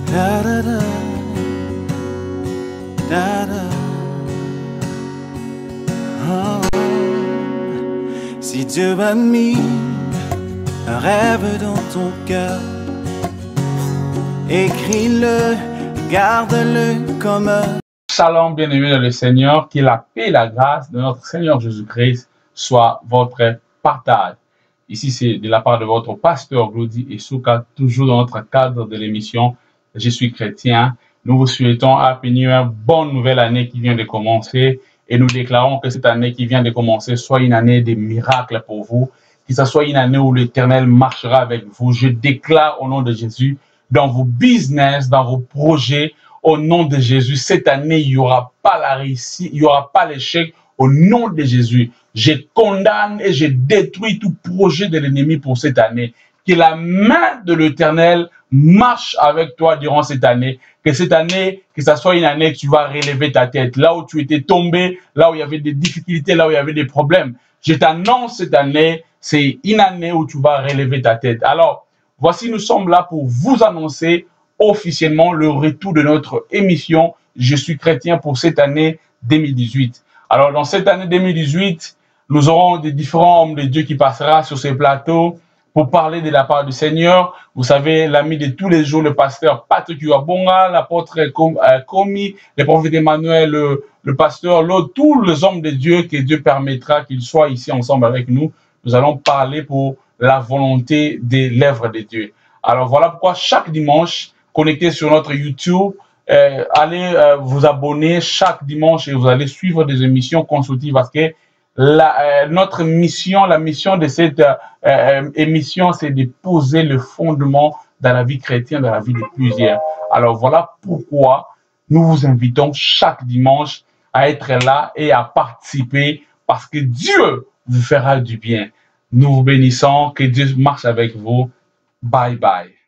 Da da da, da da. Oh. Si Dieu a mis un rêve dans ton cœur, écris-le, garde-le comme un... Shalom, bien-aimés dans le Seigneur, que la paix et la grâce de notre Seigneur Jésus-Christ soient votre partage. Ici, c'est de la part de votre pasteur Glody Esouka, toujours dans notre cadre de l'émission Je suis chrétien. Nous vous souhaitons Happy New Year, bonne nouvelle année qui vient de commencer, et nous déclarons que cette année qui vient de commencer soit une année de miracles pour vous, que ce soit une année où l'Éternel marchera avec vous. Je déclare au nom de Jésus, dans vos business, dans vos projets, au nom de Jésus, cette année, il n'y aura pas la réussite, il n'y aura pas l'échec. Au nom de Jésus, je condamne et je détruis tout projet de l'ennemi pour cette année. Que la main de l'Éternel marche avec toi durant cette année. Que cette année, que ce soit une année que tu vas relever ta tête. Là où tu étais tombé, là où il y avait des difficultés, là où il y avait des problèmes. Je t'annonce cette année, c'est une année où tu vas relever ta tête. Alors, voici, nous sommes là pour vous annoncer officiellement le retour de notre émission Je suis chrétien pour cette année 2018. Alors, dans cette année 2018, nous aurons des différents hommes de Dieu qui passeront sur ces plateaux pour parler de la part du Seigneur. Vous savez, l'ami de tous les jours, le pasteur Patrick Uabonga, l'apôtre Komi, le prophète Emmanuel, le pasteur Lod, tous les hommes de Dieu que Dieu permettra qu'ils soient ici ensemble avec nous. Nous allons parler pour la volonté de l'œuvre de Dieu. Alors, voilà pourquoi chaque dimanche, connecté sur notre YouTube, allez vous abonner chaque dimanche et vous allez suivre des émissions consultives parce que notre mission, la mission de cette émission, c'est de poser le fondement dans la vie chrétienne, dans la vie de plusieurs. Alors voilà pourquoi nous vous invitons chaque dimanche à être là et à participer parce que Dieu vous fera du bien. Nous vous bénissons, que Dieu marche avec vous. Bye bye.